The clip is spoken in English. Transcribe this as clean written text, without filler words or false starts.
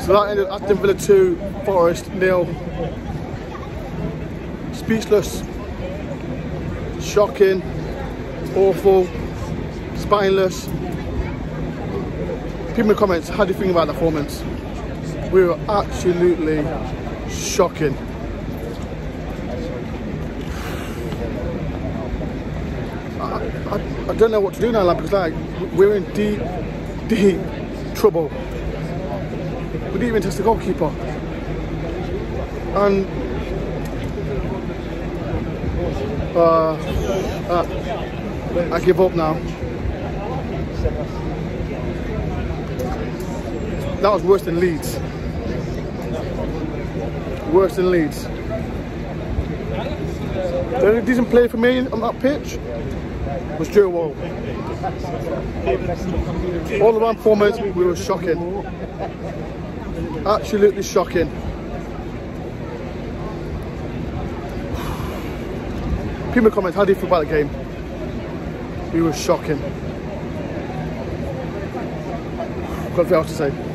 So that ended Aston Villa 2, Forest 0. Speechless, shocking, awful, spineless. People in the comments, how do you think about the performance? We were absolutely shocking. I don't know what to do now, because like we're in deep trouble. We didn't even test the goalkeeper, and I give up now. That was worse than Leeds. Worse than Leeds. The only decent player for me on that pitch was Joe Wall. All around performance, we were shocking. Absolutely shocking. People in the comments, how do you feel about the game? We were shocking. Got nothing else to say.